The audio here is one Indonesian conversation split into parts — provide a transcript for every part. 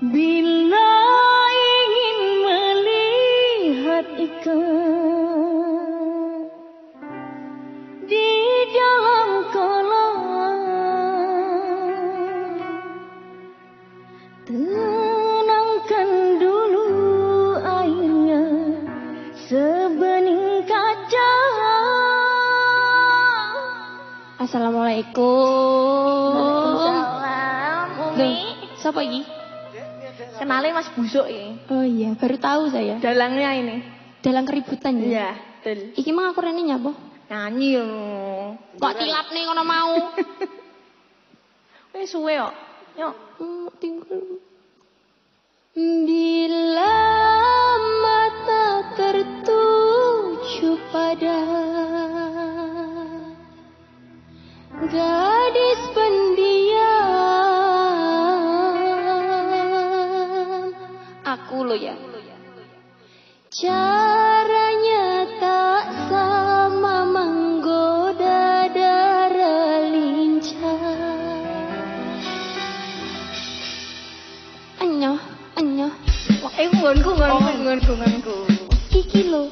Bila ingin melihat ikan di dalam kolam, tenangkan dulu airnya sebening kaca. Assalamualaikum. Waalaikumsalam, Umi. Siapa ini? Kenalin Mas Busuk ya. Oh iya, baru tahu saya. Dalangnya ini. Dalang keributan ya? Iya, betul. Iki mah aku rene nyapa? Nyanyi loh. Kok tilap nih ngono mau? Wes suwe kok. Yuk. Tinggal. Bila mata tertuju pada gadis pendiam, aku lo ya. Caranya tak sama menggoda darah lincah. Anyoh, anyoh. Wah, nggonku. Iki lo.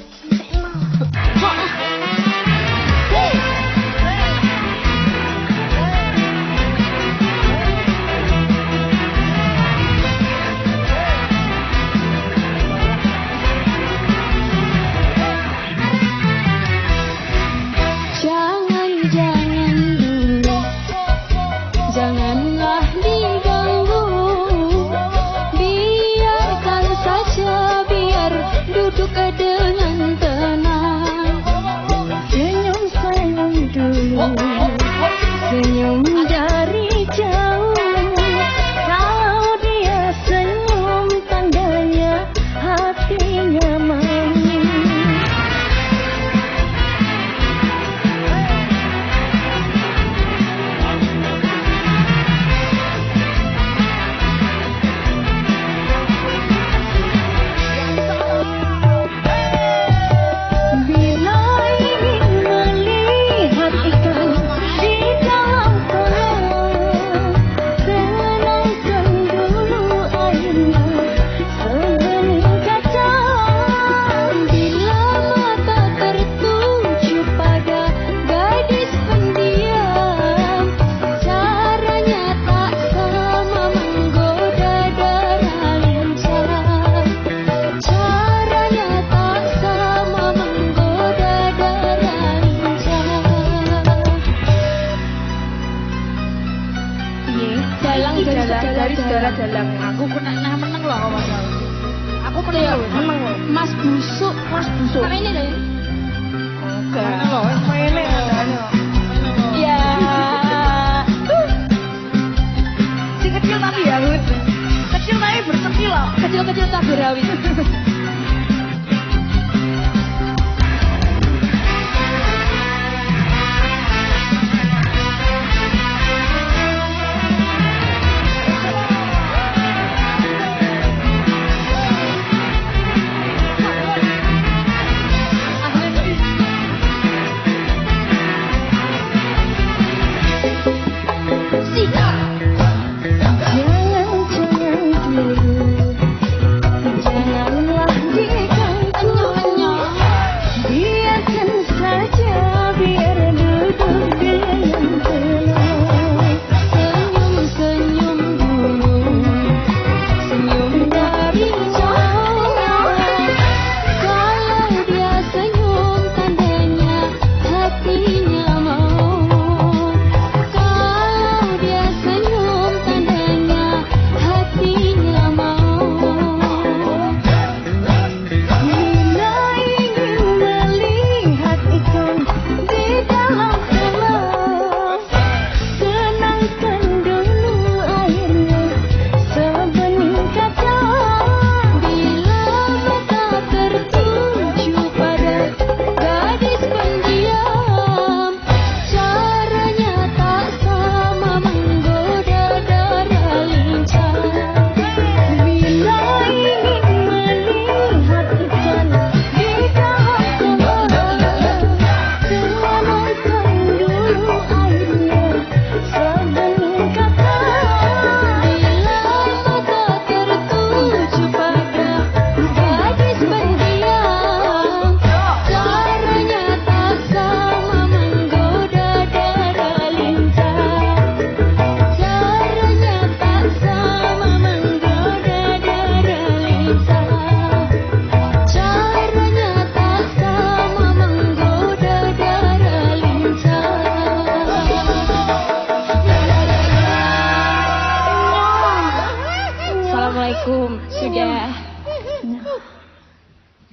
Senyum dari jauh, kalau dia senyum tandanya hatinya mau. Bila ingin melihat ikan di dalam kolam, tenangkan dulu airnya sebening kaca. Bila mata tertuju pada gadis pendiam, caranya tak sama menggoda darah lincah. Caranya tak sama menggoda darah lincah. Dalang Dari segala dalang. Aku kena menang loh Mas. Aku menang loh. Mas Busuk. Sama ini loh. Enggak. Mainnya ada. Ya. Si kecil tapi ya, kecil tapi bersekil loh. Kecil-kecil cabai rawit. Jangan dulu, janganlah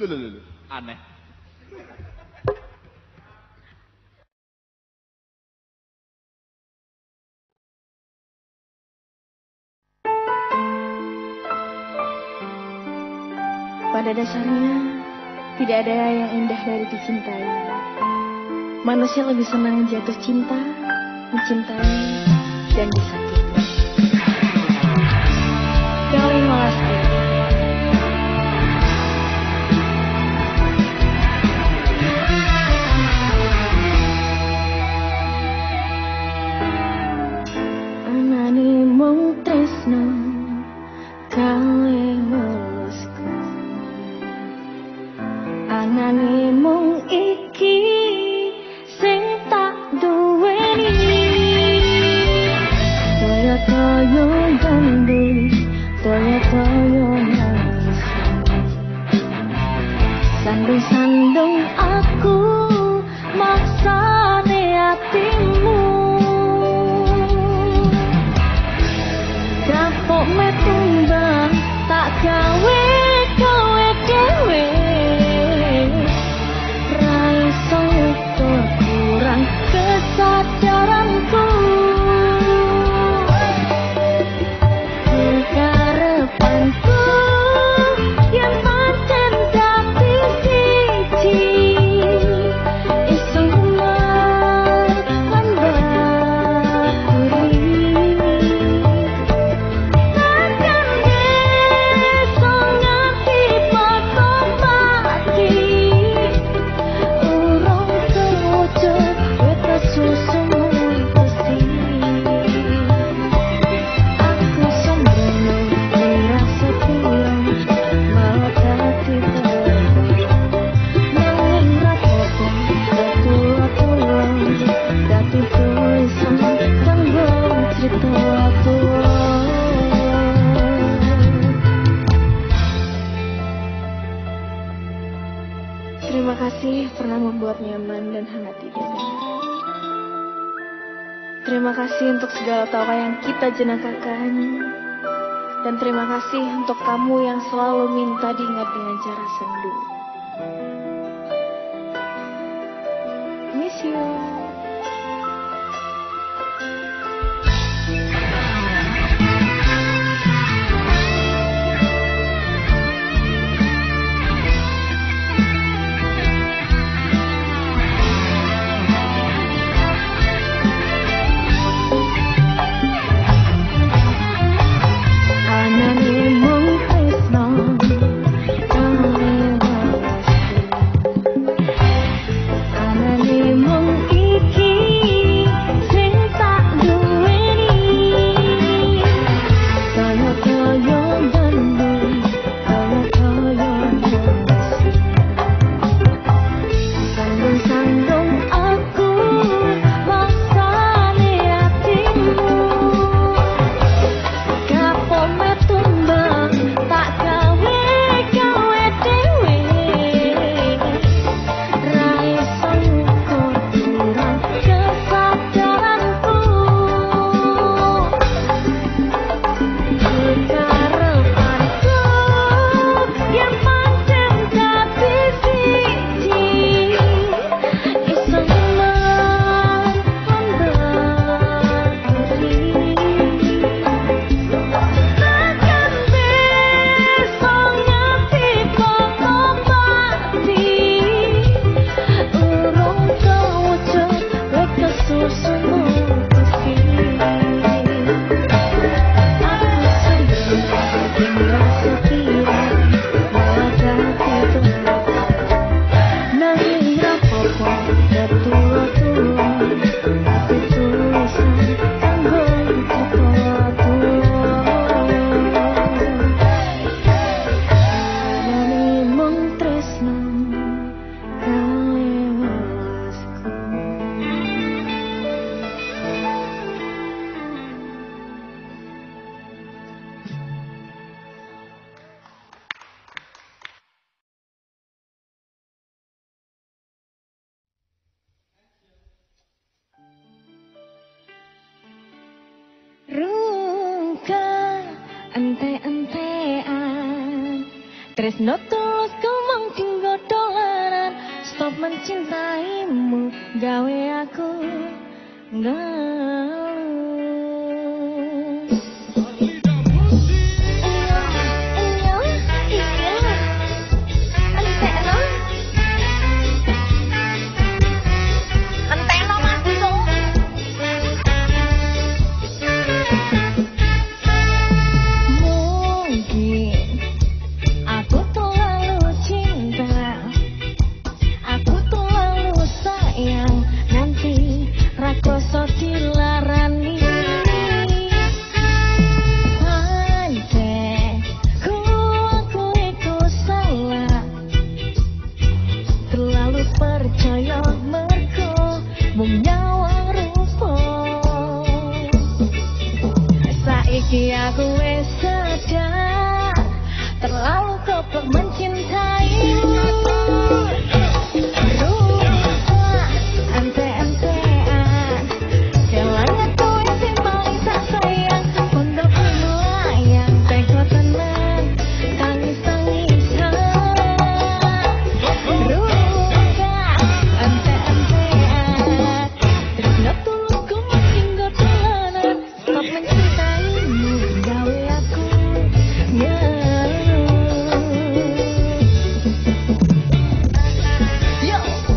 Lho, aneh. Pada dasarnya, tidak ada yang indah dari dicintai. Manusia lebih senang jatuh cinta, mencintai, dan disakiti. Dari Malasari. Anane mung tresno gawe mulusku. Anane mung iki sing tak duweni. Toyo-toyo gandul, toyo-toyo nangis. Sandung-sandung aku maksane hatimu. Kapok metumbang tak gawe kowe dhewe. Ra iso ukur kurang kesadaranku. Kekarepanku yang pancen dadi siji. Iso Terima kasih pernah membuat nyaman dan hangat di dada. Terima kasih untuk segala tawa yang kita jenakakan. Dan terima kasih untuk kamu yang selalu minta diingat dengan cara sendu. Miss you. Ente-entean Tresno tulus kemang mencintaimu gawe aku ngeluh. Saiki aku wis sadar, terlalu goblok mencintaimu. Rusak ente-entean, kelangan kowe sing paling tak sayang. Pondokku melayang, teko tenan, tangis-tangisan. Rusak ente-entean, tresno tulungku makin godolanan. Stop mencintaimu gawe aku ngeluh. Yo.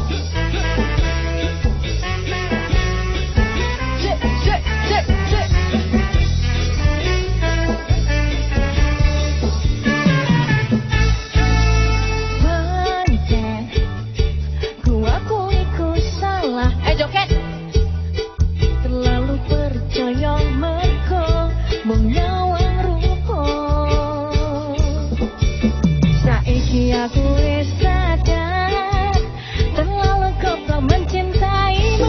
Cek, cek, cek, cek. Pancen ku akui ku salah. Joget. Terlalu percaya mergo mung nyawang rupa. Saiki aku wis sadar, terlalu goblok mencintaimu.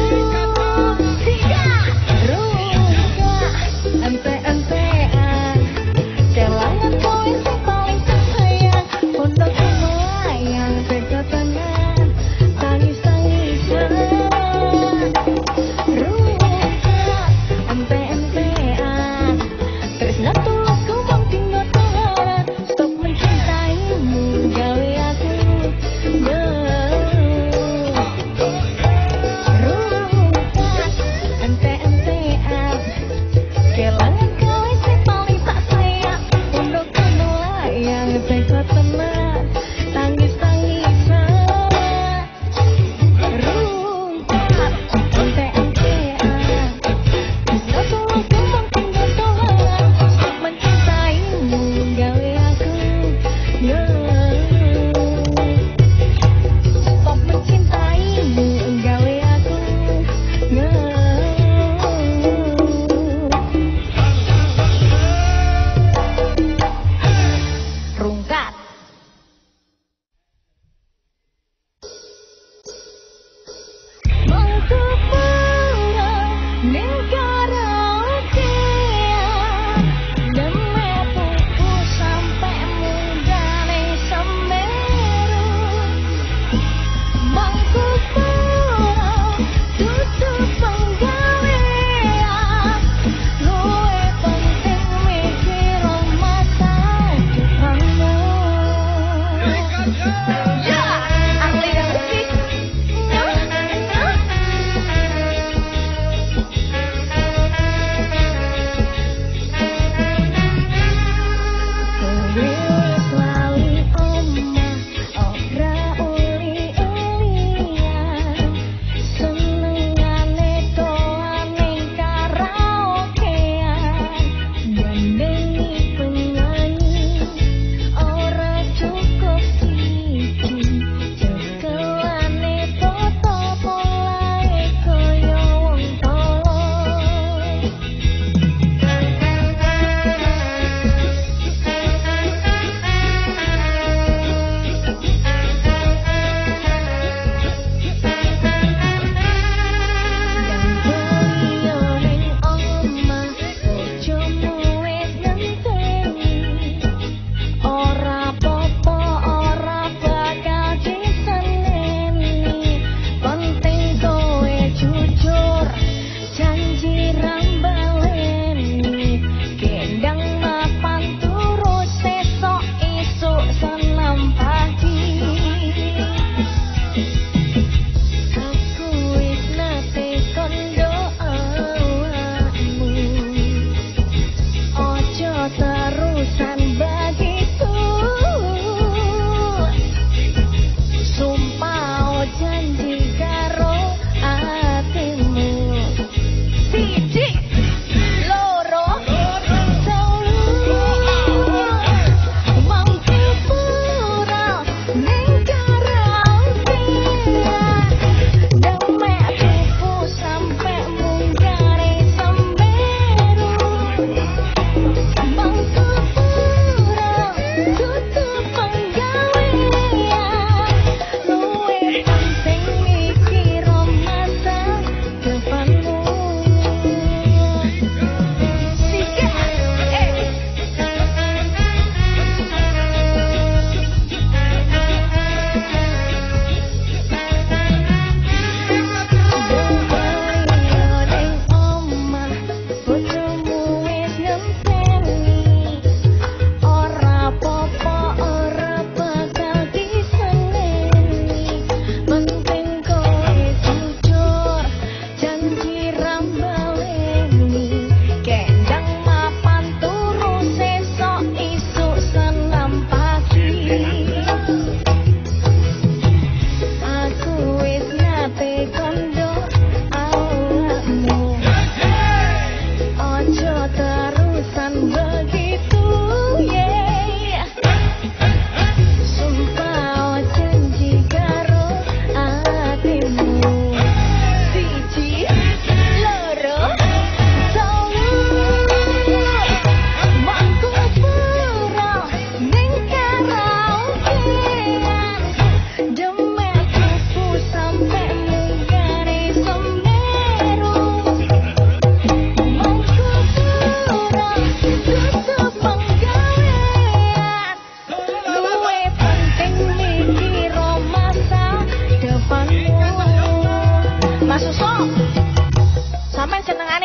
Rusak ente-entean, kelangan kowe sing paling tak sayang. Pondokku melayang, tega tenan, tangis-tangisan. Rusak ente-entean, tresno tulungku makin godolanan. Stop mencintaimu gawe aku ngeluh. Rusak ente-entean, kelangan kowe sing paling tak sayang. Pondokku melayang, tega tenan, tangis-tangisan. Rusak ente-entean, tresno tulungku makin godolanan. Stop mencintaimu gawe aku ngeluh. Stop mencintaimu gawe aku ngeluh. Rungkat. Mangku pulang ning karaokean, demepuku sampe munggane Semeru. Mangku pulang tutup penggawean, luwe penting mikir masa depanmu. Ya, asli dan musik.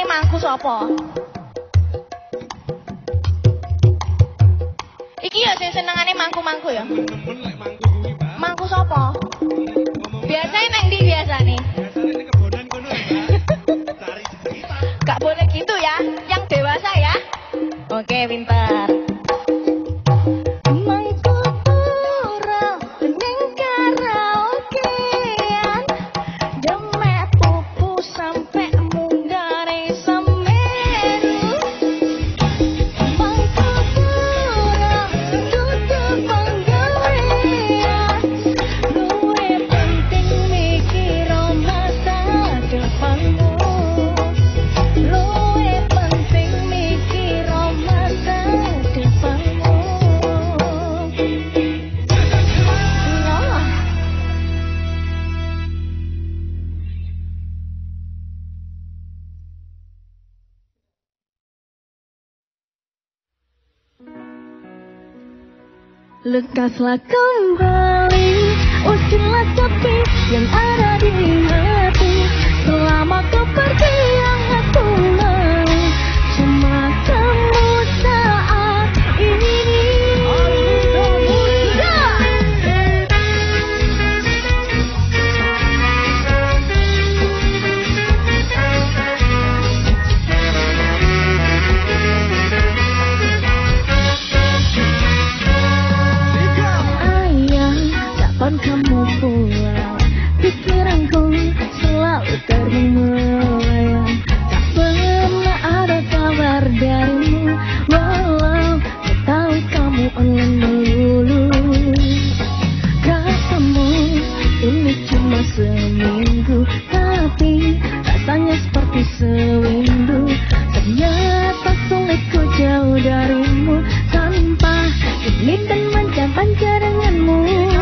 mangku sapa? Iki ya sing senengane mangku-mangku ya. Mangku sapa? Biasane nang ndi biasane? Biasane kebonan kono ya. Cari cerita. Gak boleh gitu ya, yang dewasa ya. Oke, pintar. Mangku ora ning karaokean, demet pupu sampe munggare Semeru. Mangku ora duduk penggawean, luwe penting mikir masa depanmu. Luwe penting mikir masa depanmu. Nah. Lekaslah kembali, usirlah sepi yang ada di hati. Selama kau pergi yang aku mau cuma kamu saat ini. Ayah, kapan kamu pulang? Pikiranku selalu termelayang. Tak pernah ada kabar darimu, walau ku tahu kamu online melulu. Katamu ini cuma seminggu, tapi rasanya seperti sewindu. Ternyata sulit ku jauh darimu tanpa ingin dan manja-manja denganmu.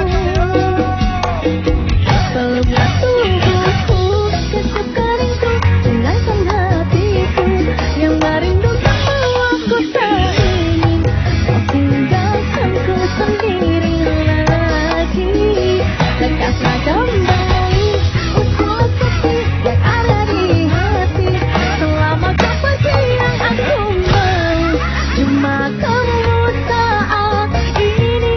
Peluklah tubuhku, kesukaanku, tenangkan hatiku yang merindu kamu. Aku tak ingin kau tinggalkanku sendiri lagi. Lekaslah kembali, usirlah sepi yang ada di hati. Selama kau pergi yang aku mau cuma kamu saat ini.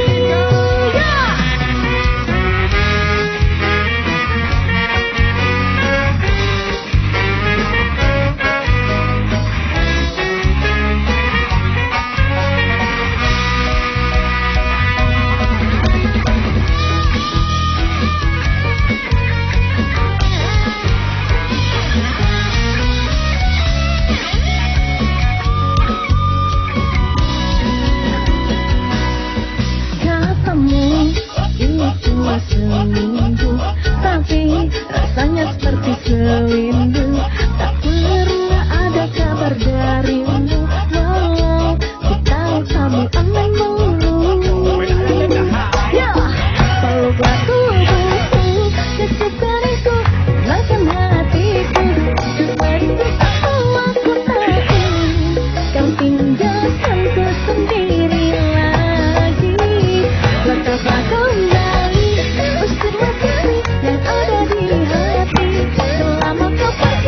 Katamu ini cuma seminggu, tapi rasanya seperti sewindu. Tak pernah ada kabar darimu, walau ku tahu kamu online melulu. Ya, peluklah tubuhku, kesukaanku, tenangkan hatiku. Merindu kamu aku tak ingin kau tinggalkanku sendiri lagi. Lekaslah kembali, usirlah sepi yang ada di hati. Selama kau pergi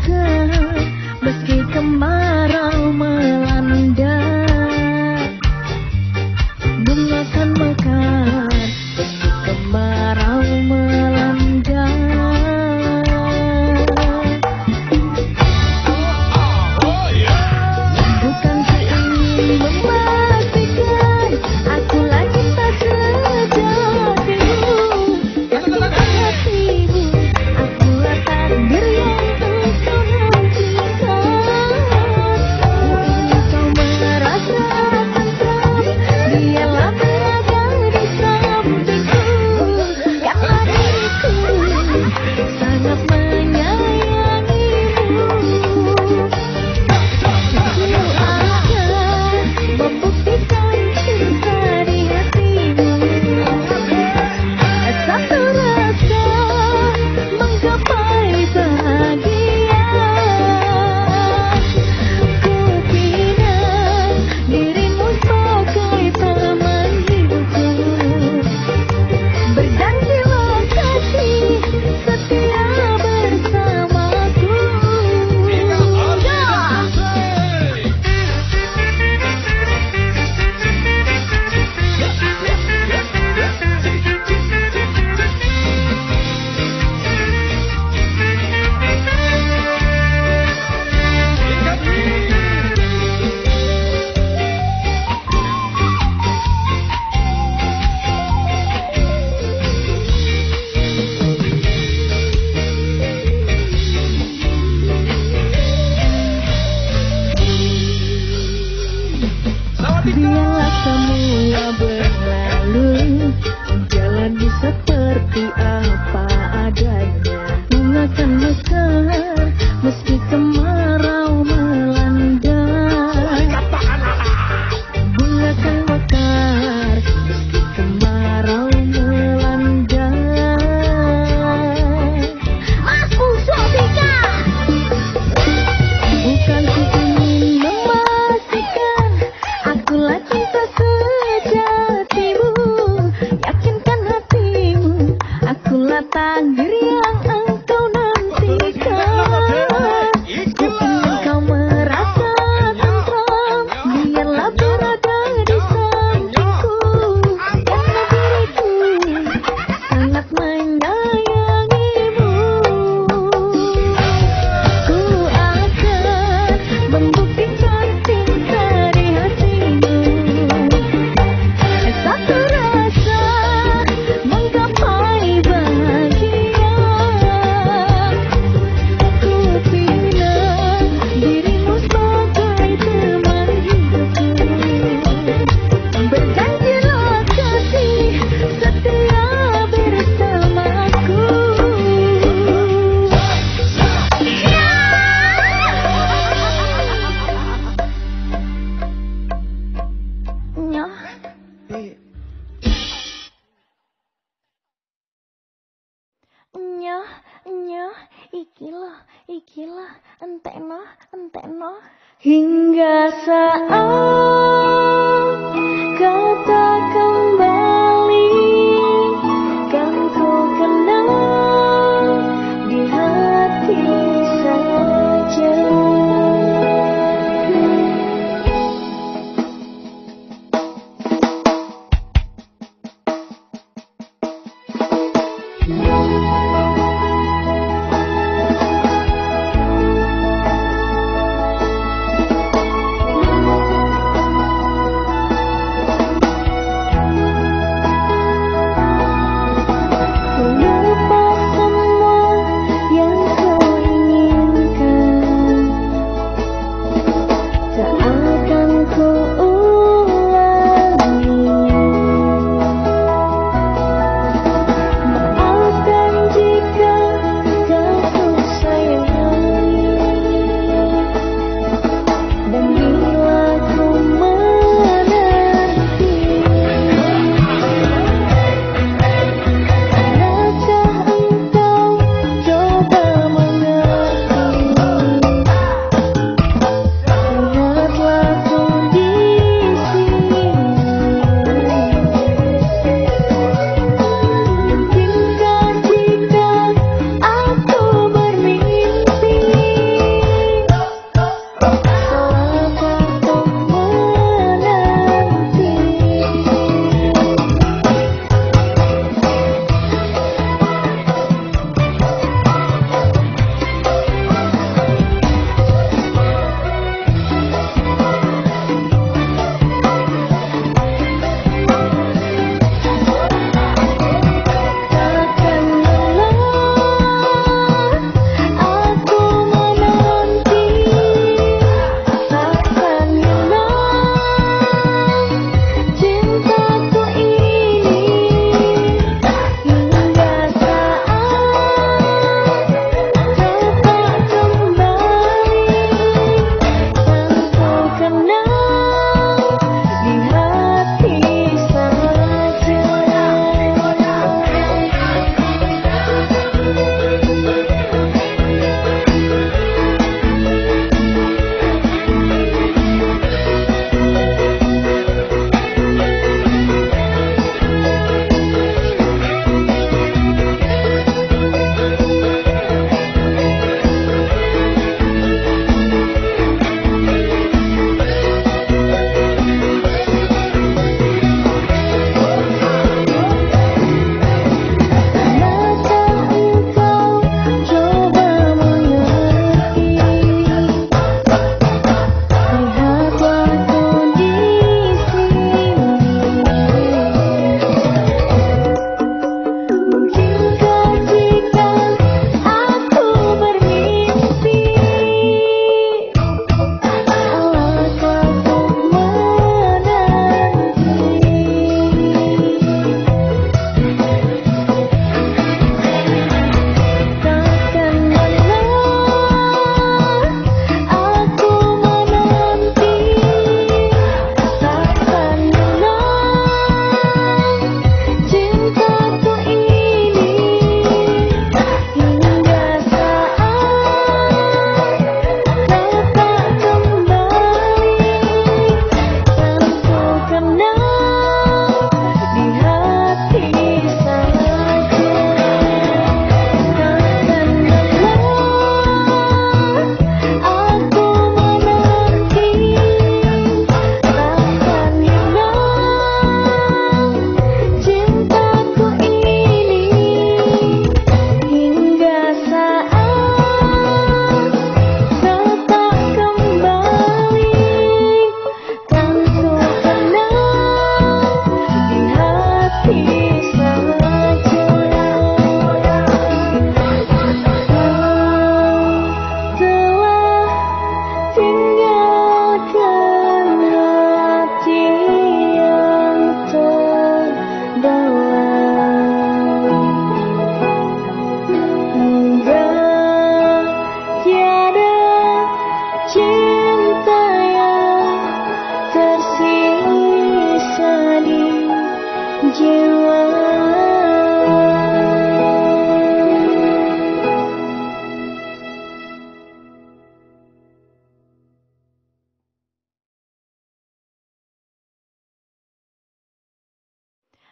akan meski kemarau melanda, bunga kan mekar meski kemarau melanda. Bukan ku ingin memastikan aku lagi tak sejatimu, yakin hatimu akulah takdir yang engkau nantikan. Ku ingin kau merasa tentram, biarlah berada di sampingku, karena diriku sangat menyayangimu. Membuktikan cinta di hatimu, satu rasa menggapai bahagia. Ku pinang dirimu sebagai teman hidupku, berjanjilah kasih setia bersamaku. Biarlah semua berlalu, jalani seperti apa adanya. Bunga kan mekar meski kemarau melanda, bunga kan mekar meski kemarau melanda. Mas Pusopika, bukan ku ingin memastikan akulah cinta sejatimu, yakinkan hatimu akulah takdir yang engkau nantikan. Ku ingin kau merasa tentram, biarlah berada di sampingku, karena diriku sangat menyayangimu. Ku akan membuktikan cinta di hatimu, satu rasa menggapai bahagia. Ku pinang dirimu sebagai teman hidupku, berjanjilah kasih setia bersamaku. Nyoh, nyoh, nyoh, ikilah, entekno. Hingga saat kata kembali, kan ku kenal di hati saja.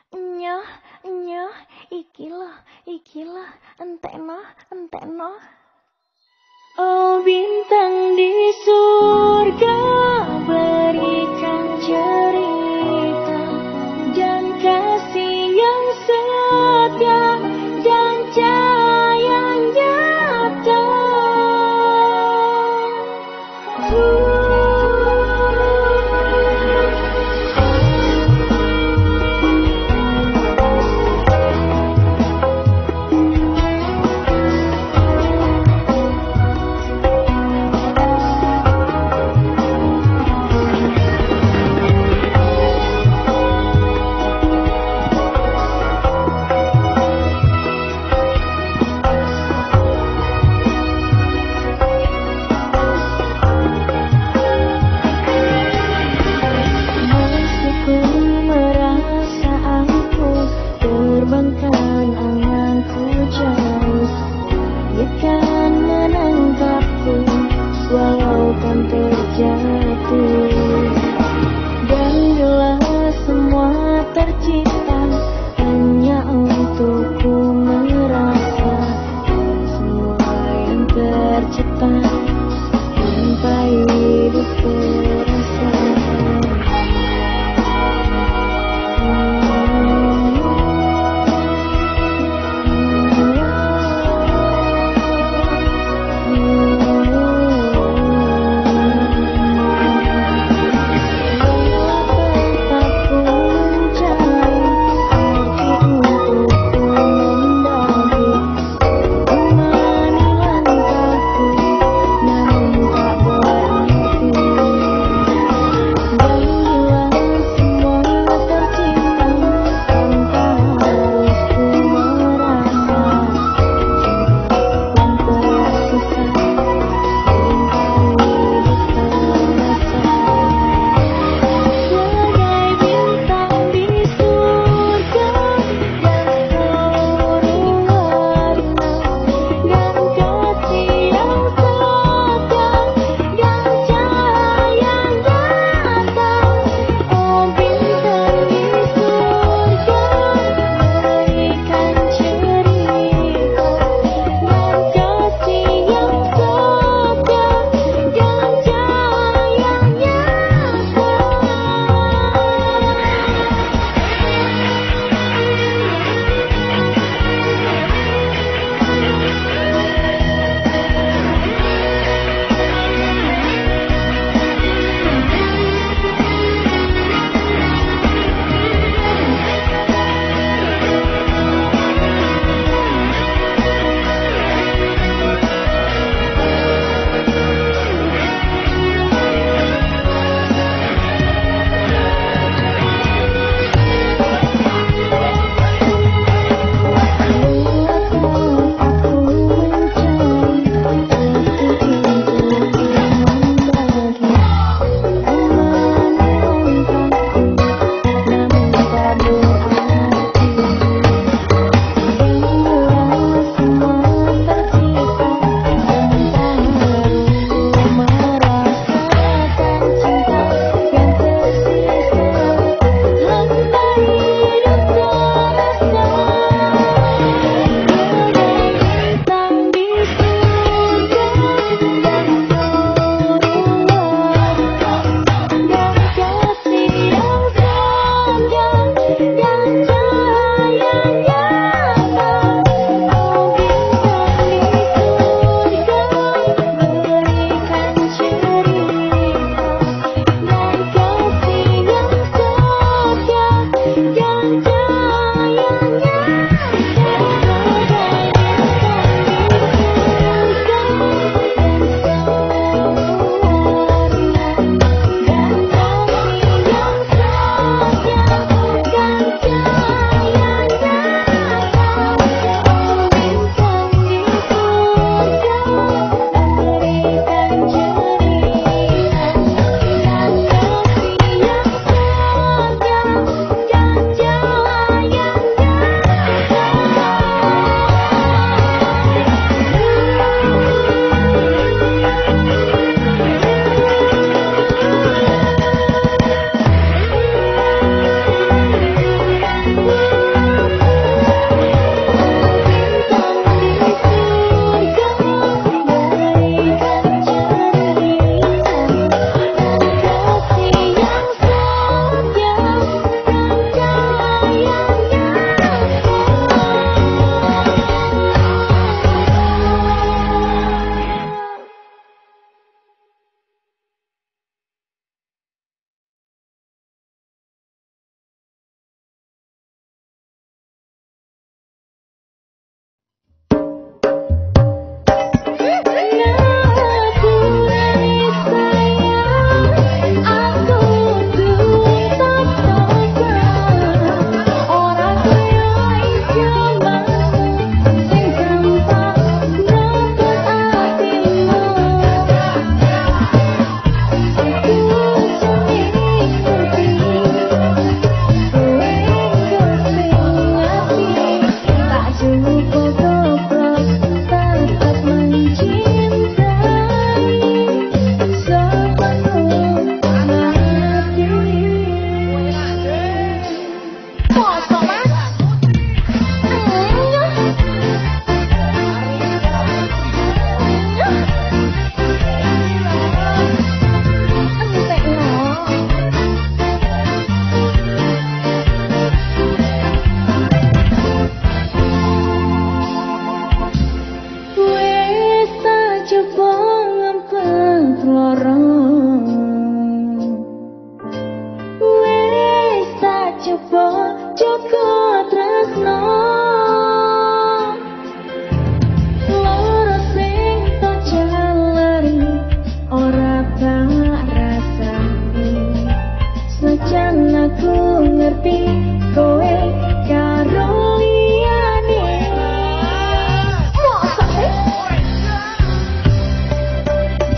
Nyoh, nyoh, ikilah, entekno. Oh bintang di surga, berikan cerita dan kasih yang setia dan cahaya nyata.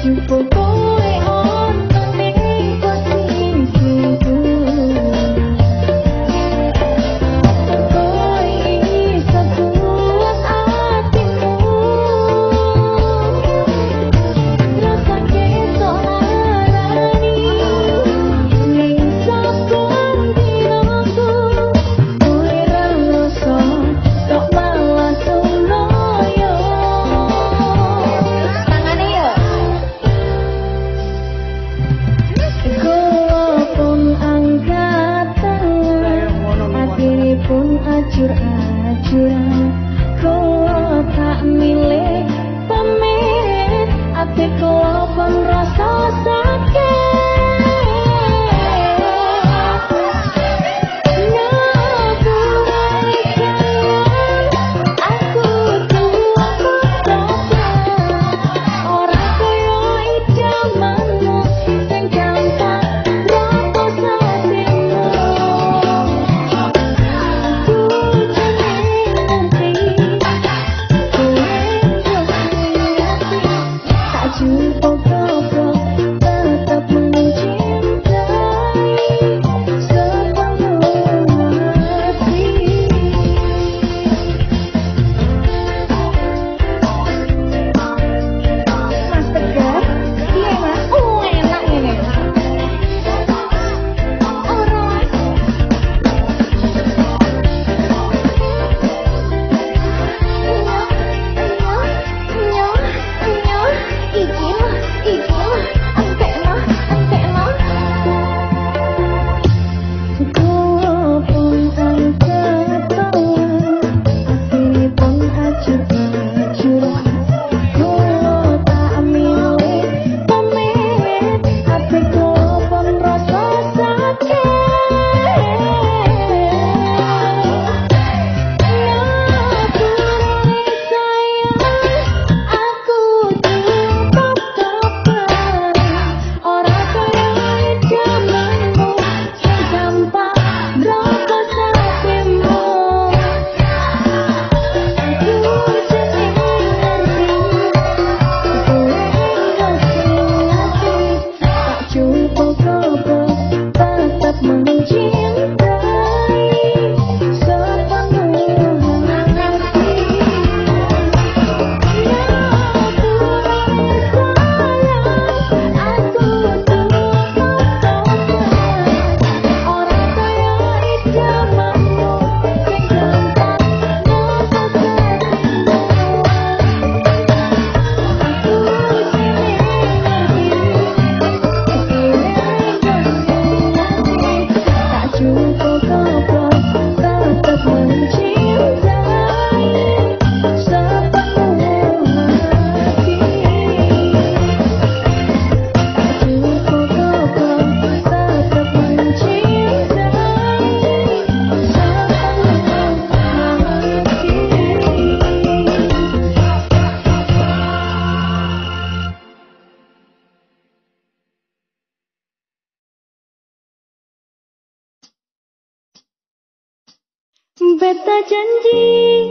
Beta janji,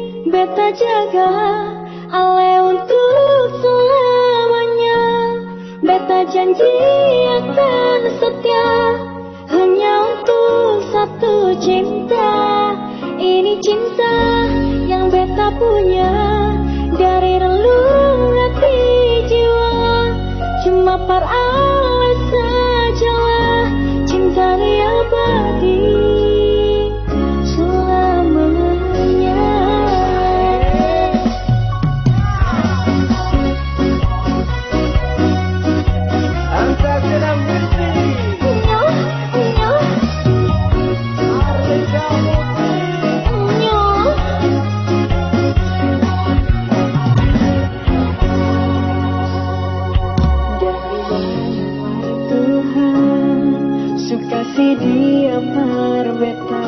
beta jaga Ale untuk selamanya. Beta janji akan setia hanya untuk satu cinta. Ini cinta yang beta punya dari relung hati jiwa. Cuma par Allah sajalah cinta abadi. Dia berbeta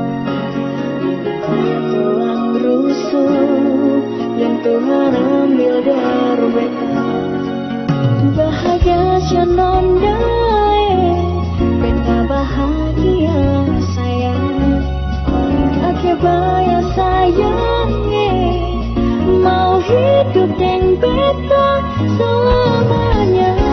tulang rusuk yang Tuhan ambil dari beta. Bahagia senondai beta bahagia sayang. Akebaya sayang mau hidup dengan beta selamanya.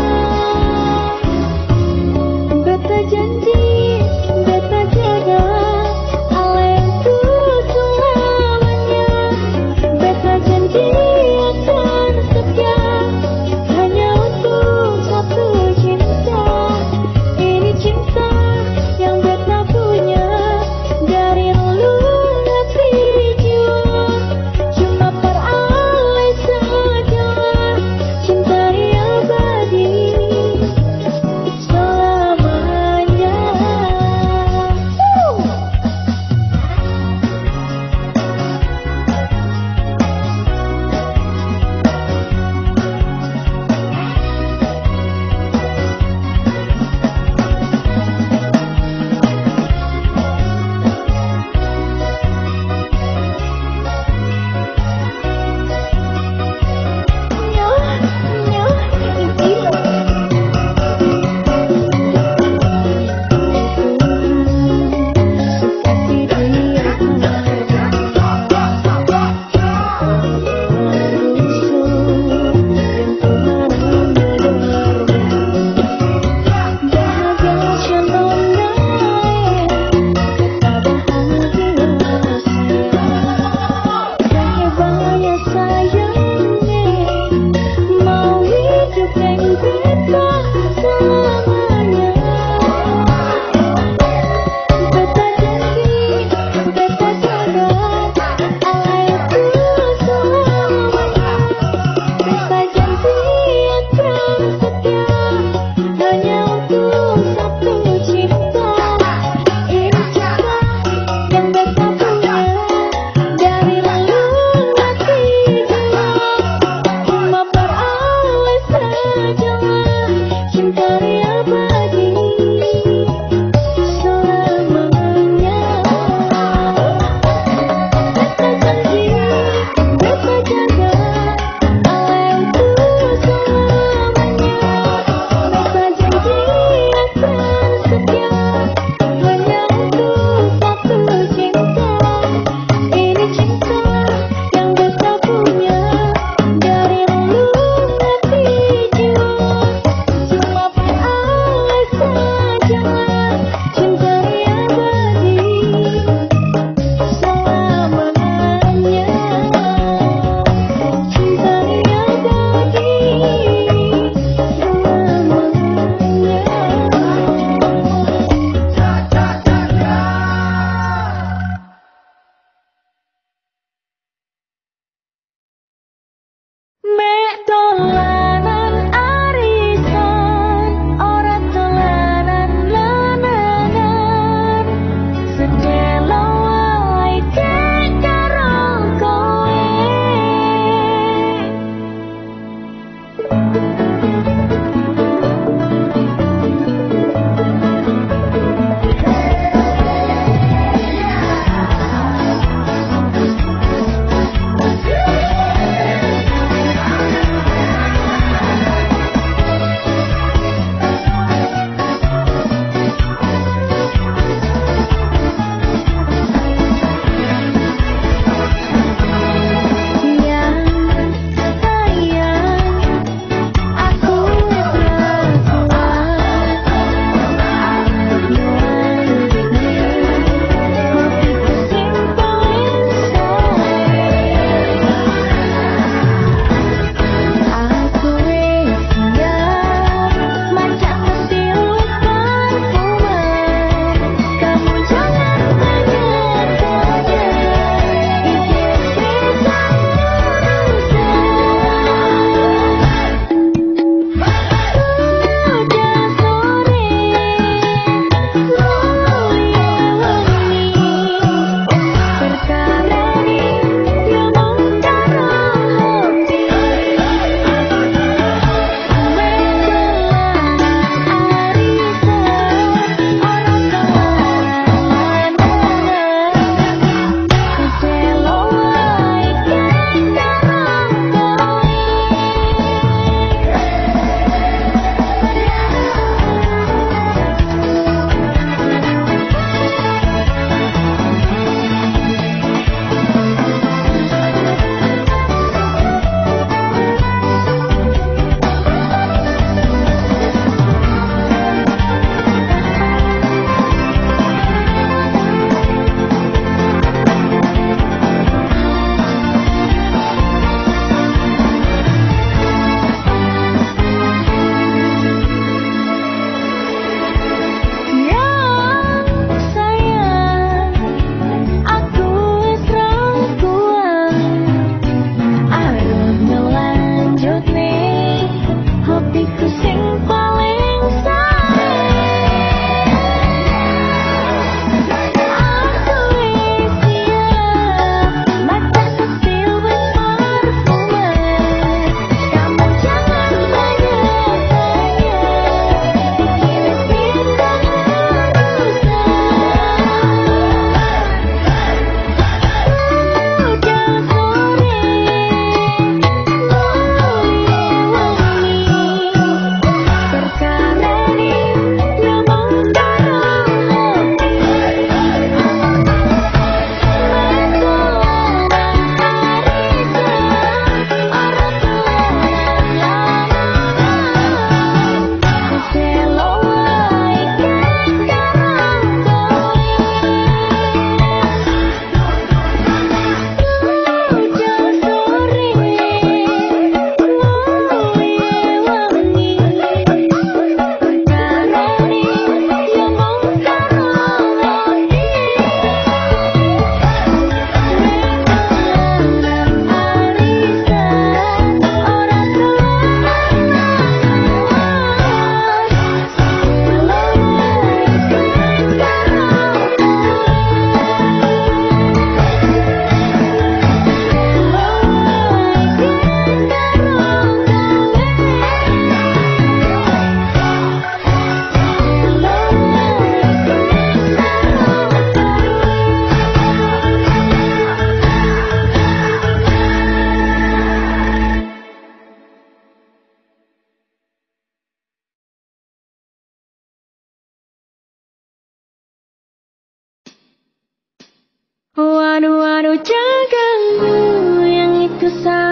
Waduh, jangan ganggu, yang itu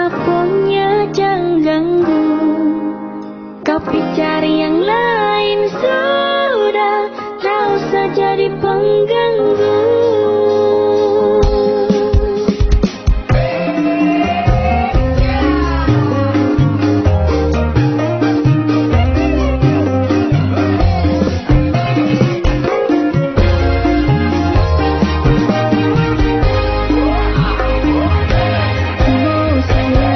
sapunya jangan ganggu. Kau cari yang lain sudah, tak usah jadi pengganggu. Sayang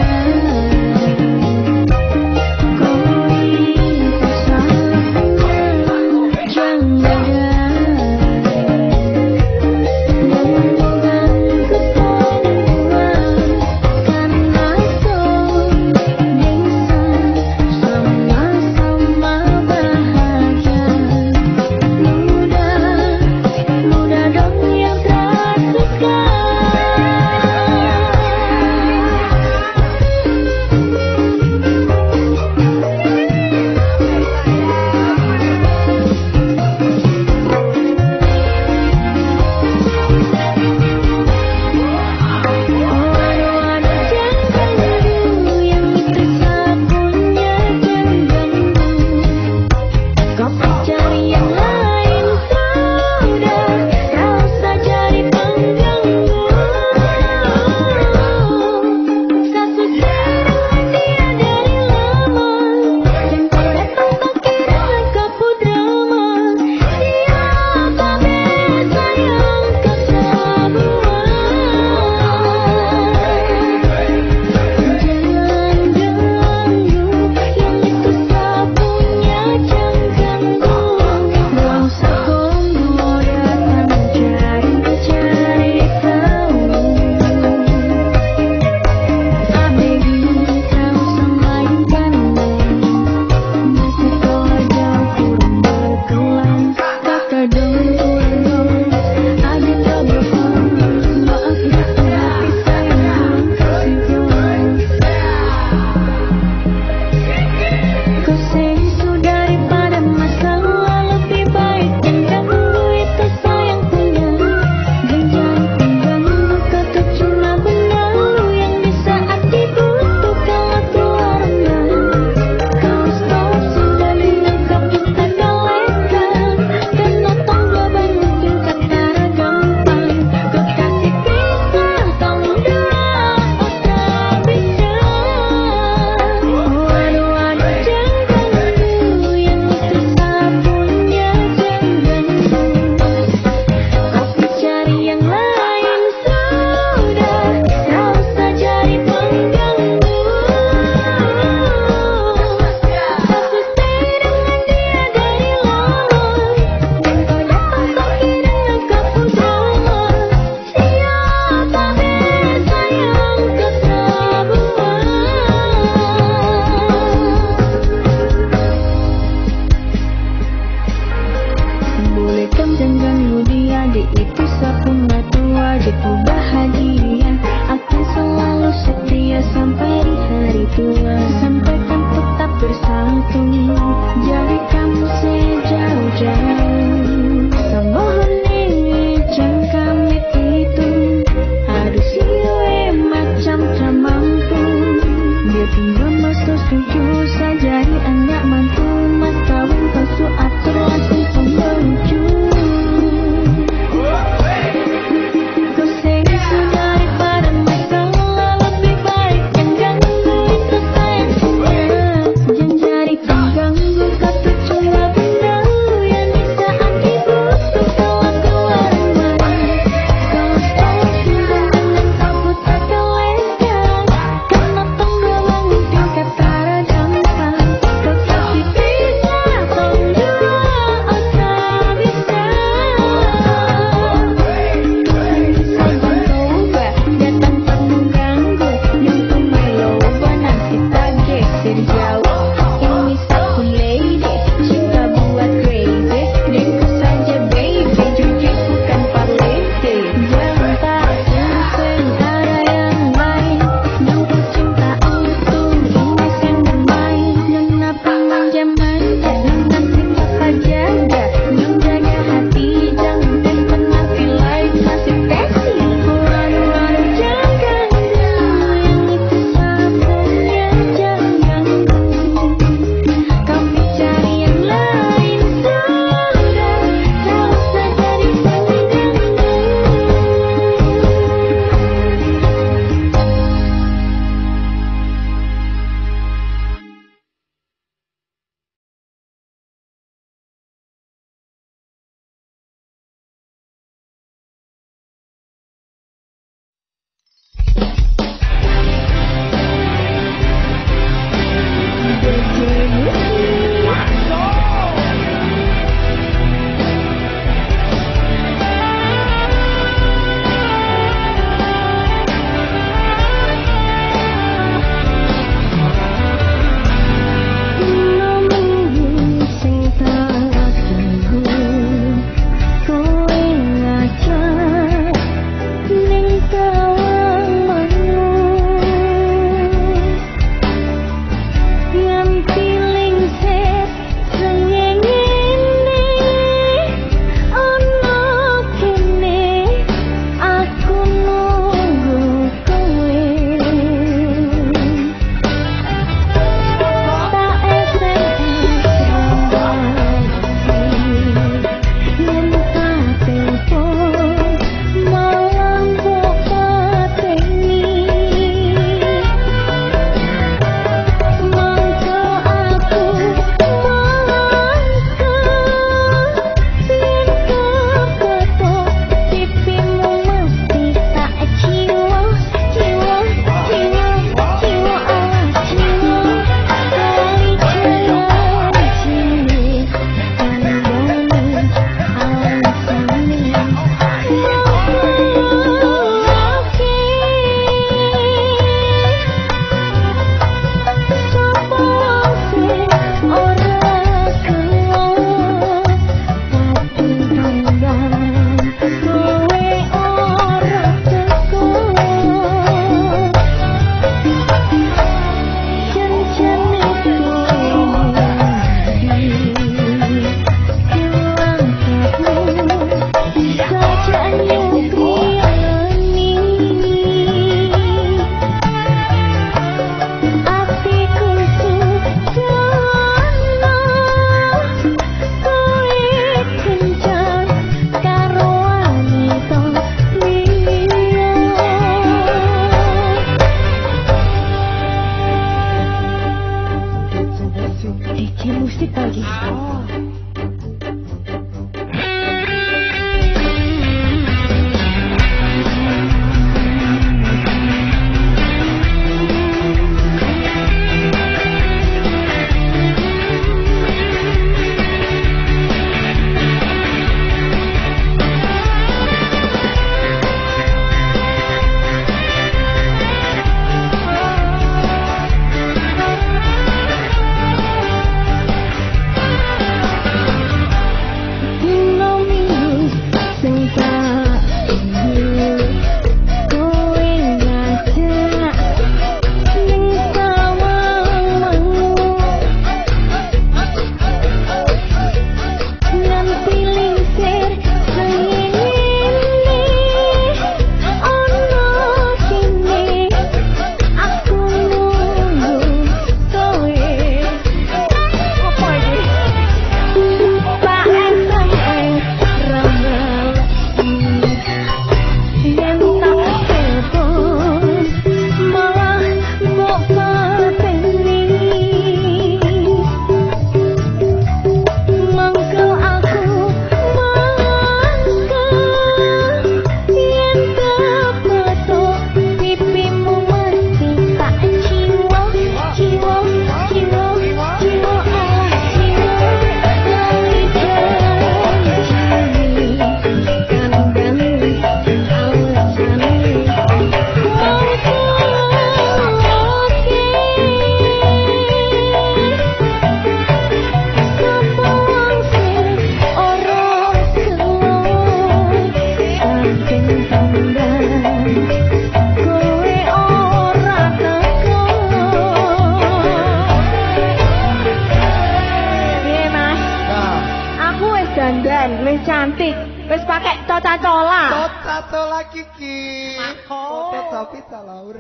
Wis cantik, wis pakai coca-cola. Coca-cola Kiki. Foto tapi Laura.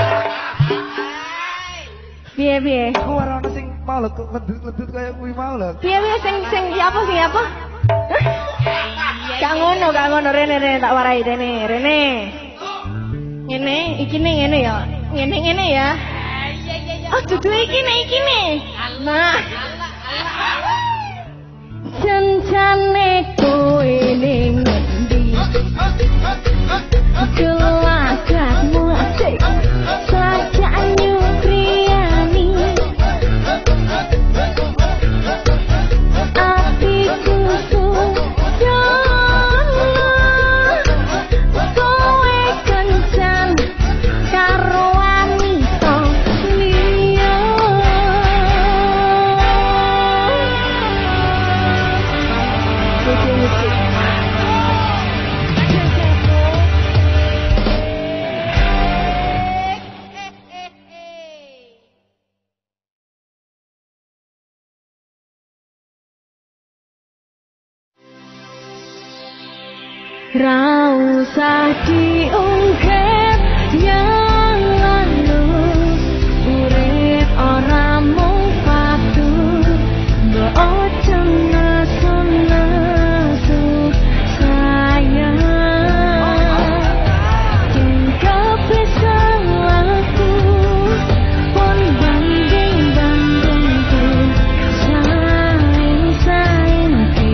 Piye? Aku ora ono sing mau lho ledut kaya kuwi mau lho. Piye sing apa? Gak ngono Rene tak warai Rene. Ngene, iki ngene ya. Ngene ya. Oh, dudu iki nih. Nah. Jencane kowe ning ngendi? Gelagatmu asik. Sajak nyukriyani. Atiku kowe kencan karo wanita liya. Ra usah diungkit yang lalu, urip ora mung padu, mbok ojo nesu sayang. Tinggal bersamaku, pun banding-bandingku, saing-saingku.